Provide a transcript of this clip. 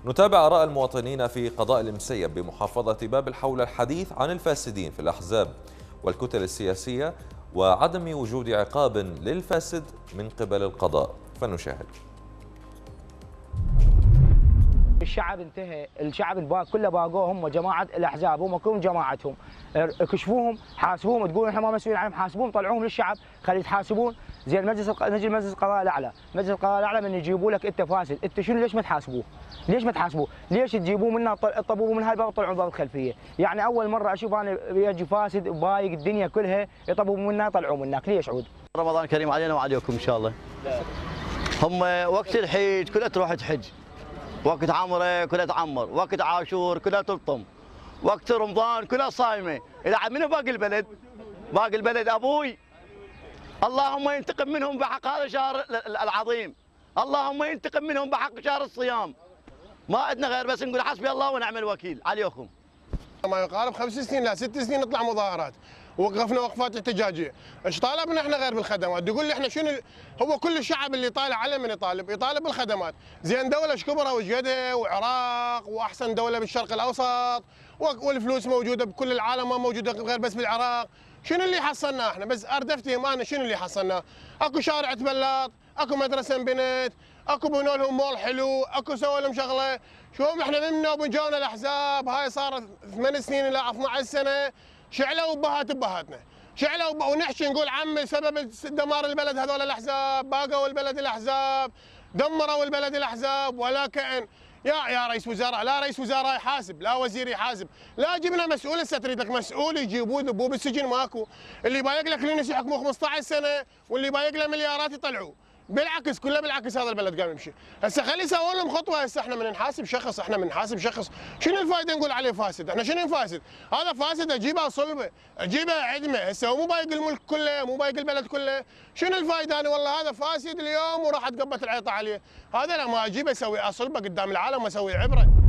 نتابع آراء المواطنين في قضاء المسيب بمحافظة باب الحول الحديث عن الفاسدين في الأحزاب والكتل السياسية وعدم وجود عقاب للفاسد من قبل القضاء، فنشاهد. الشعب انتهى، الشعب كله باقوه هم جماعه الاحزاب، هم كلهم جماعتهم، كشفوهم، حاسبوهم، تقولون احنا ما مسؤولين عنهم، حاسبوهم طلعوهم للشعب، خلي يتحاسبون. زين مجلس القضاء الاعلى، مجلس القضاء الاعلى من يجيبوا لك انت فاسد، انت شنو ليش ما تحاسبوه؟ ليش ما تحاسبوه؟ ليش تجيبوه منا تطبوه من هاي الباب وتطلعون باب الخلفيه؟ يعني اول مره اشوف انا يجي فاسد بايق الدنيا كلها يطبوا منا يطلعوا منك، ليش عود؟ رمضان كريم علينا وعليكم ان شاء الله. هم وقت الحج كلها تروح تحج، وقت عمره كلها تعمر، وقت عاشور كلها تلطم، وقت رمضان كلها صايمه، الى منو باقي البلد؟ باقي البلد ابوي. اللهم ينتقم منهم بحق هذا الشهر العظيم، اللهم ينتقم منهم بحق شهر الصيام. ما عندنا غير بس نقول حسبي الله ونعم الوكيل عليكم. ما يقارب 5 سنين لا 6 سنين نطلع مظاهرات، وقفنا وقفات احتجاجيه، ايش طالبنا احنا غير بالخدمات؟ يقول لي احنا شنو هو كل الشعب اللي طالع على من يطالب بالخدمات، زين دوله ايش كبرها وايش قدها وعراق واحسن دوله بالشرق الاوسط والفلوس موجوده بكل العالم ما موجوده غير بس بالعراق، شنو اللي حصلناه احنا؟ بس اردفتهم انا شنو اللي حصلناه؟ اكو شارع تبلط، اكو مدرسه انبنت، اكو بنوا لهم مول حلو، اكو سووا لهم شغله، شوف احنا منا وبنجونا الاحزاب هاي صارت 8 سنين الى 12 سنه، شعلوا ببهاتنا، شعلوا ونحكي نقول عمي سبب دمار البلد هذول الاحزاب، باقوا البلد الاحزاب، دمروا البلد الاحزاب، ولا كأن يا رئيس وزراء، لا رئيس وزراء يحاسب، لا وزير يحاسب، لا جبنا مسؤول هسه تريد لك مسؤول يجيبوه يذبوه بالسجن ماكو، اللي بايق لك لينس يحكموه 15 سنه واللي بايق له مليارات يطلعوه. بالعكس كله بالعكس هذا البلد قام يمشي، هسه خلي يسوون لهم خطوه، هسه احنا من نحاسب شخص، احنا من نحاسب شخص، شنو الفائده نقول عليه فاسد؟ احنا شنو فاسد؟ هذا فاسد اجيبه صلبه، اجيبه عدمه، هسه هو مو بايق الملك كله، مو بايق البلد كله، شنو الفائده؟ انا والله هذا فاسد اليوم وراح تقبت العيطه عليه، هذا لا ما اجيبه اسوي اصلبه قدام العالم واسوي عبره.